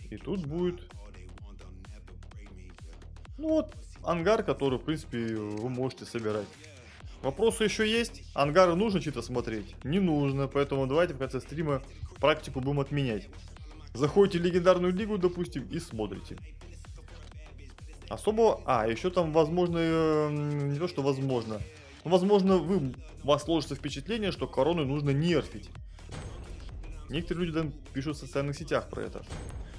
И тут будет... Ну вот, ангар, который, в принципе, вы можете собирать. Вопросы еще есть? Ангары нужно что-то смотреть? Не нужно, поэтому давайте в конце стрима практику будем отменять. Заходите в легендарную лигу, допустим, и смотрите. Особо... А, еще там, возможно, не то, что возможно. Но, возможно, у вас сложится впечатление, что корону нужно нерфить. Некоторые люди там пишут в социальных сетях про это.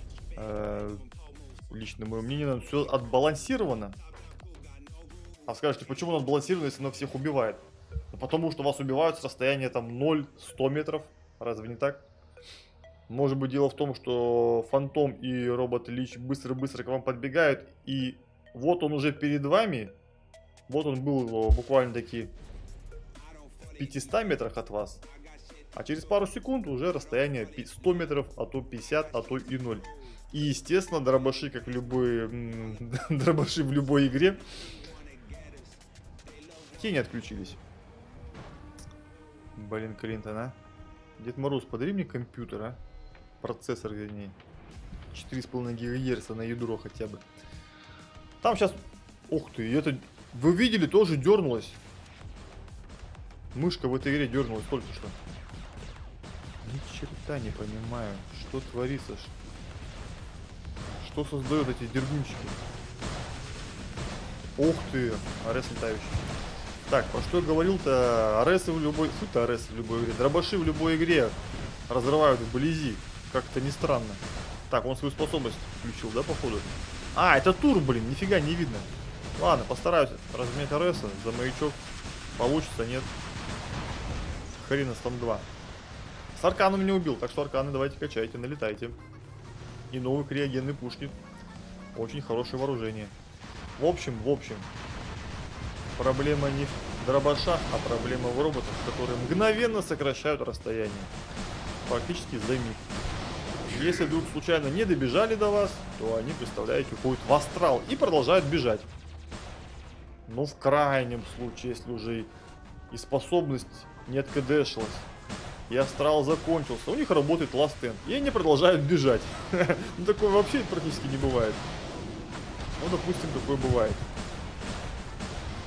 Лично мое мнение, все отбалансировано. А скажете, почему оно отбалансировано, если оно всех убивает? Ну, потому что вас убивают с расстояния там 0-100 метров. Разве не так? Может быть, дело в том, что Фантом и робот Лич быстро-быстро к вам подбегают, и вот он уже перед вами. Вот он был буквально таки в 500 метрах от вас. А через пару секунд уже расстояние 100 метров, а то 50, а то и 0. И, естественно, дробаши, как любые дробаши в любой игре, тени отключились. Блин, Клинтон, а? Дед Мороз, подари мне компьютер, а? Процессор, вернее. 4,5 ГГц на ядро хотя бы. Там сейчас... Ух ты, это... Вы видели, тоже дернулась. Мышка в этой игре дернулась только что. Ни черта не понимаю, что творится. Что создают эти дергунчики. Ух ты, Арес летающий. Так, про что я говорил-то? Аресы в любой... Фу-то Аресы в любой игре. Дробаши в любой игре разрывают вблизи. Как-то не странно. Так, он свою способность включил, да, походу? А, это тур, блин, нифига не видно. Ладно, постараюсь разменять Ареса за маячок. Получится, нет. Хрена там 2. С арканом меня убил, так что арканы давайте качайте, налетайте. И новые криогенные пушки. Очень хорошее вооружение. В общем, проблема не в дробашах, а проблема в роботах, которые мгновенно сокращают расстояние. Практически за миг. Если вдруг случайно не добежали до вас, то они, представляете, уходят в астрал и продолжают бежать. Но в крайнем случае, если уже и способность не откдшилась, и астрал закончился, у них работает Last End, и они продолжают бежать. Ну такое вообще практически не бывает. Ну, допустим, такое бывает.